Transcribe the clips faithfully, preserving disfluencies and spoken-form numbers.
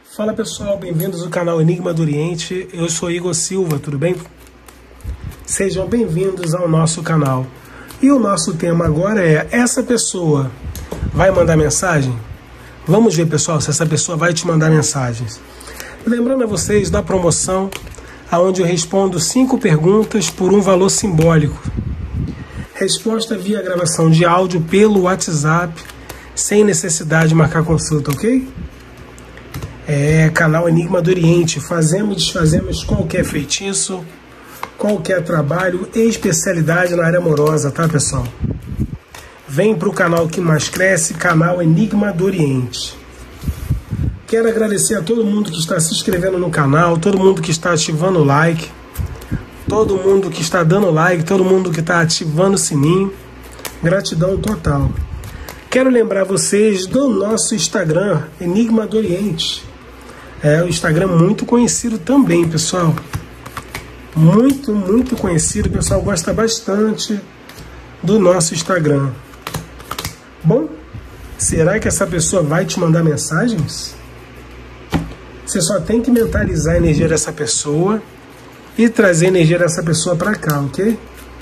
Fala pessoal, bem-vindos ao canal Enigma do Oriente. Eu sou Igor Silva, tudo bem? Sejam bem-vindos ao nosso canal. E o nosso tema agora é: essa pessoa vai mandar mensagem? Vamos ver, pessoal, se essa pessoa vai te mandar mensagens. Lembrando a vocês da promoção, onde eu respondo cinco perguntas por um valor simbólico. Resposta via gravação de áudio pelo WhatsApp, sem necessidade de marcar consulta, ok? É canal Enigma do Oriente. Fazemos e desfazemos qualquer feitiço, qualquer trabalho e especialidade na área amorosa, tá, pessoal? Vem para o canal que mais cresce, canal Enigma do Oriente. Quero agradecer a todo mundo que está se inscrevendo no canal, todo mundo que está ativando o like, todo mundo que está dando like, todo mundo que está ativando o sininho. Gratidão total. Quero lembrar vocês do nosso Instagram, Enigma do Oriente. É um Instagram muito conhecido também, pessoal. Muito, muito conhecido. O pessoal gosta bastante do nosso Instagram. Bom, será que essa pessoa vai te mandar mensagens? Você só tem que mentalizar a energia dessa pessoa e trazer a energia dessa pessoa para cá, ok?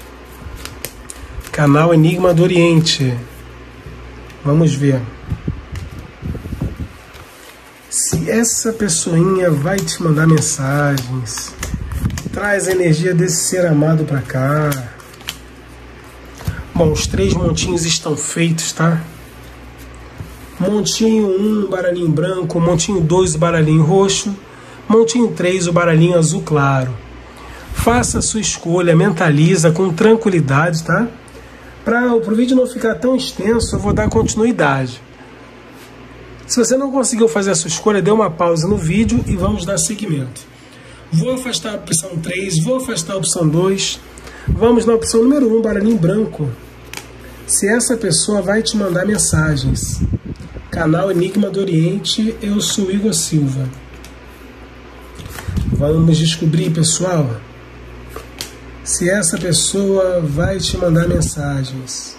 Canal Enigma do Oriente. Vamos ver se essa pessoinha vai te mandar mensagens. Traz a energia desse ser amado para cá. Bom, os três montinhos estão feitos, tá? Montinho um, o baralhinho branco. Montinho dois, o baralhinho roxo. Montinho três, o baralhinho azul claro. Faça a sua escolha, mentaliza com tranquilidade, tá? Para o vídeo não ficar tão extenso, eu vou dar continuidade. Se você não conseguiu fazer a sua escolha, dê uma pausa no vídeo e vamos dar seguimento. Vou afastar a opção três, vou afastar a opção dois. Vamos na opção número um, baralhinho branco. Se essa pessoa vai te mandar mensagens. Canal Enigma do Oriente, eu sou Igor Silva. Vamos descobrir, pessoal, se essa pessoa vai te mandar mensagens.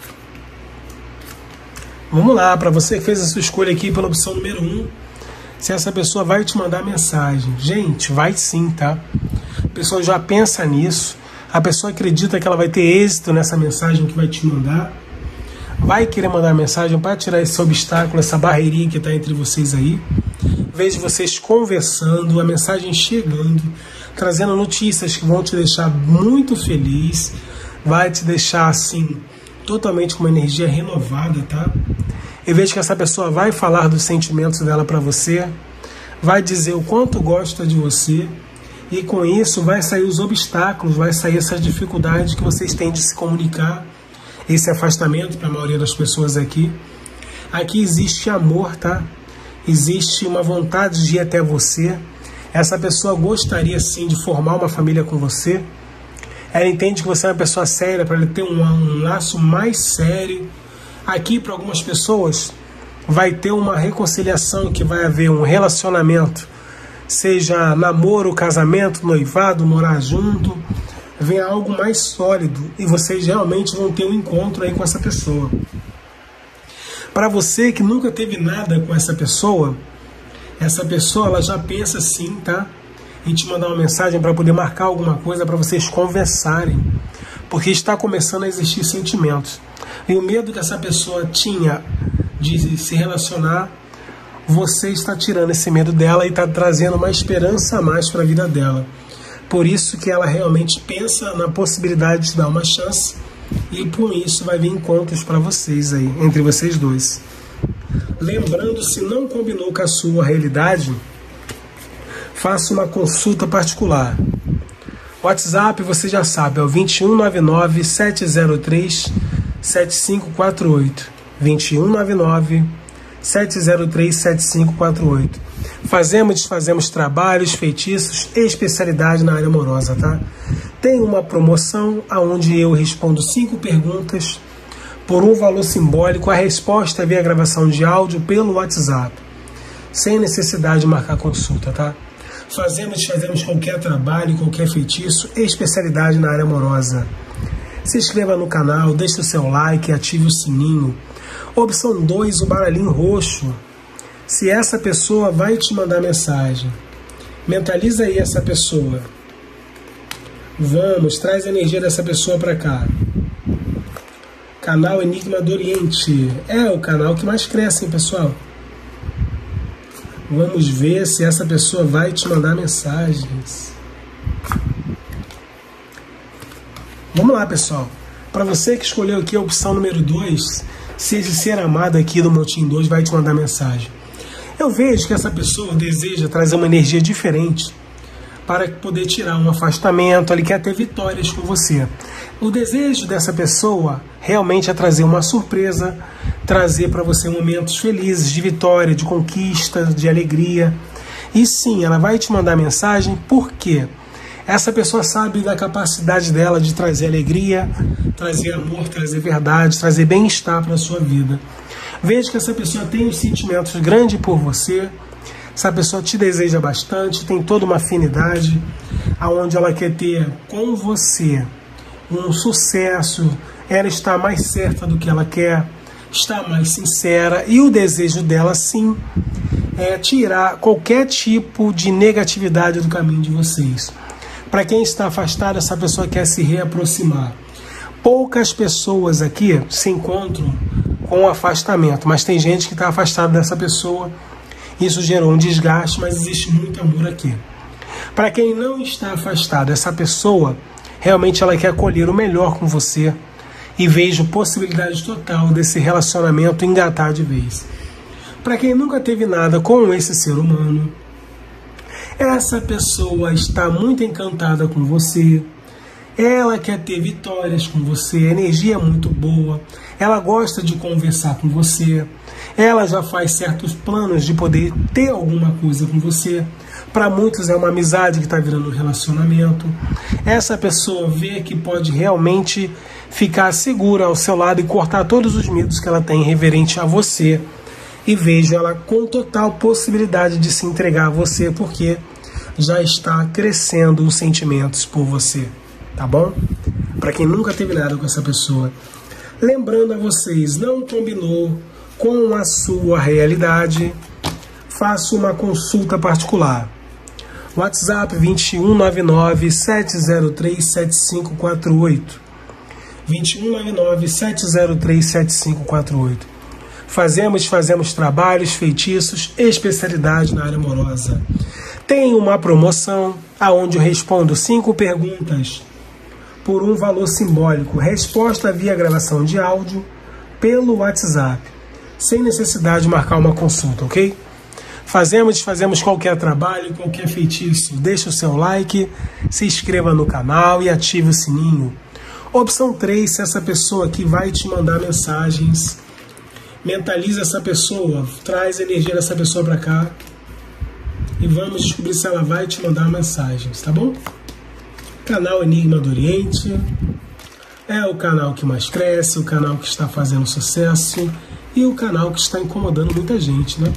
Vamos lá, para você que fez a sua escolha aqui pela opção número um, se essa pessoa vai te mandar mensagem. Gente, vai sim, tá? A pessoa já pensa nisso, a pessoa acredita que ela vai ter êxito nessa mensagem que vai te mandar, vai querer mandar mensagem para tirar esse obstáculo, essa barreirinha que está entre vocês aí. Vejo vocês conversando, a mensagem chegando, trazendo notícias que vão te deixar muito feliz, vai te deixar assim, totalmente com uma energia renovada, tá? Eu vejo que essa pessoa vai falar dos sentimentos dela para você, vai dizer o quanto gosta de você, e com isso vai sair os obstáculos, vai sair essas dificuldades que vocês têm de se comunicar, esse afastamento para a maioria das pessoas aqui. Aqui existe amor, tá? Existe uma vontade de ir até você. Essa pessoa gostaria sim de formar uma família com você. Ela entende que você é uma pessoa séria, para ela ter um, um laço mais sério. Aqui, para algumas pessoas, vai ter uma reconciliação, que vai haver um relacionamento, seja namoro, casamento, noivado, morar junto, vem algo mais sólido e vocês realmente vão ter um encontro aí com essa pessoa. Para você que nunca teve nada com essa pessoa, essa pessoa ela já pensa assim, tá? Em te mandar uma mensagem para poder marcar alguma coisa para vocês conversarem, porque está começando a existir sentimentos. E o medo que essa pessoa tinha de se relacionar, você está tirando esse medo dela e está trazendo uma esperança a mais para a vida dela. Por isso que ela realmente pensa na possibilidade de dar uma chance, e por isso vai vir encontros para vocês aí, entre vocês dois. Lembrando, se não combinou com a sua realidade, faça uma consulta particular. WhatsApp, você já sabe, é o vinte e um, noventa e nove, sete zero três, sete cinco quatro oito. vinte e um, noventa e nove, sete zero três, sete cinco quatro oito. Fazemos e desfazemos trabalhos, feitiços e especialidade na área amorosa, tá? Tem uma promoção onde eu respondo cinco perguntas por um valor simbólico. A resposta é via gravação de áudio pelo WhatsApp, sem necessidade de marcar consulta, tá? Fazemos e desfazemos qualquer trabalho, qualquer feitiço e especialidade na área amorosa. Se inscreva no canal, deixe o seu like e ative o sininho. Opção dois, o baralhinho roxo. se essa pessoa vai te mandar mensagem. Mentaliza aí essa pessoa. Vamos, traz a energia dessa pessoa para cá. Canal Enigma do Oriente. É o canal que mais cresce, hein, pessoal? Vamos ver se essa pessoa vai te mandar mensagens. Vamos lá, pessoal. Para você que escolheu aqui a opção número dois, seja ser amado aqui do Montinho dois, vai te mandar mensagem. Eu vejo que essa pessoa deseja trazer uma energia diferente para poder tirar um afastamento, ele quer ter vitórias com você. O desejo dessa pessoa realmente é trazer uma surpresa, trazer para você momentos felizes, de vitória, de conquista, de alegria. E sim, ela vai te mandar mensagem porque essa pessoa sabe da capacidade dela de trazer alegria, trazer amor, trazer verdade, trazer bem-estar para a sua vida. Veja que essa pessoa tem os sentimentos grandes por você, essa pessoa te deseja bastante, tem toda uma afinidade, aonde ela quer ter com você um sucesso, ela está mais certa do que ela quer, está mais sincera, e o desejo dela sim é tirar qualquer tipo de negatividade do caminho de vocês. Para quem está afastado, essa pessoa quer se reaproximar. Poucas pessoas aqui se encontram com afastamento, mas tem gente que está afastada dessa pessoa. Isso gerou um desgaste, mas existe muito amor aqui. Para quem não está afastado, essa pessoa realmente ela quer acolher o melhor com você e vejo possibilidade total desse relacionamento engatar de vez. Para quem nunca teve nada com esse ser humano, essa pessoa está muito encantada com você, ela quer ter vitórias com você, a energia é muito boa, ela gosta de conversar com você, ela já faz certos planos de poder ter alguma coisa com você. Para muitos é uma amizade que está virando um relacionamento. Essa pessoa vê que pode realmente ficar segura ao seu lado e cortar todos os medos que ela tem referente a você. E vejo ela com total possibilidade de se entregar a você, porque já está crescendo os sentimentos por você, tá bom? Para quem nunca teve nada com essa pessoa. Lembrando a vocês, não combinou com a sua realidade, faça uma consulta particular. WhatsApp vinte e um nove nove, sete zero três, sete cinco quatro oito. vinte e um nove nove, sete zero três, sete cinco quatro oito. Fazemos, fazemos trabalhos, feitiços, especialidade na área amorosa. Tem uma promoção aonde eu respondo cinco perguntas por um valor simbólico. Resposta via gravação de áudio pelo WhatsApp, sem necessidade de marcar uma consulta, ok? Fazemos, fazemos qualquer trabalho, qualquer feitiço. Deixe o seu like, se inscreva no canal e ative o sininho. Opção três, se essa pessoa aqui vai te mandar mensagens, mentaliza essa pessoa, traz a energia dessa pessoa para cá e vamos descobrir se ela vai te mandar mensagens, tá bom? Canal Enigma do Oriente é o canal que mais cresce, o canal que está fazendo sucesso e o canal que está incomodando muita gente, né?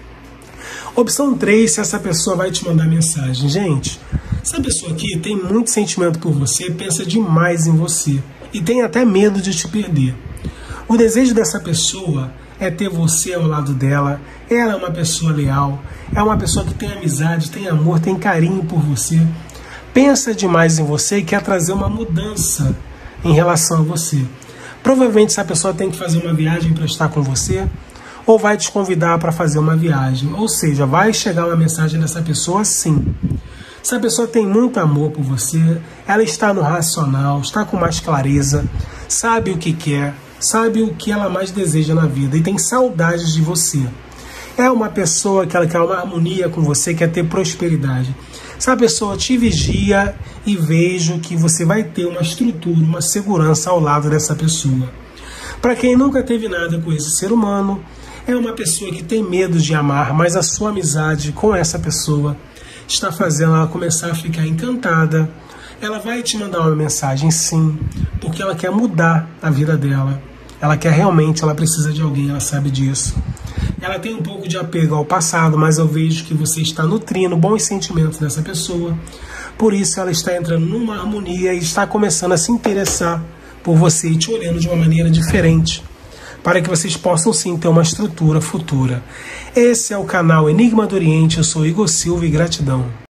Opção três, se essa pessoa vai te mandar mensagem. Gente, essa pessoa aqui tem muito sentimento por você, pensa demais em você e tem até medo de te perder. O desejo dessa pessoa é ter você ao lado dela, ela é uma pessoa leal, é uma pessoa que tem amizade, tem amor, tem carinho por você, pensa demais em você e quer trazer uma mudança em relação a você. Provavelmente essa pessoa tem que fazer uma viagem para estar com você, ou vai te convidar para fazer uma viagem. Ou seja, vai chegar uma mensagem dessa pessoa sim. Essa pessoa tem muito amor por você, ela está no racional, está com mais clareza, sabe o que quer, sabe o que ela mais deseja na vida e tem saudades de você. É uma pessoa que ela quer uma harmonia com você, quer ter prosperidade. Essa pessoa te vigia e vejo que você vai ter uma estrutura, uma segurança ao lado dessa pessoa. Para quem nunca teve nada com esse ser humano, é uma pessoa que tem medo de amar, mas a sua amizade com essa pessoa está fazendo ela começar a ficar encantada. Ela vai te mandar uma mensagem sim, porque ela quer mudar a vida dela. Ela quer realmente, ela precisa de alguém, ela sabe disso. Ela tem um pouco de apego ao passado, mas eu vejo que você está nutrindo bons sentimentos dessa pessoa. Por isso ela está entrando numa harmonia e está começando a se interessar por você e te olhando de uma maneira diferente. para que vocês possam sim ter uma estrutura futura. Esse é o canal Enigma do Oriente, eu sou Igor Silva e gratidão.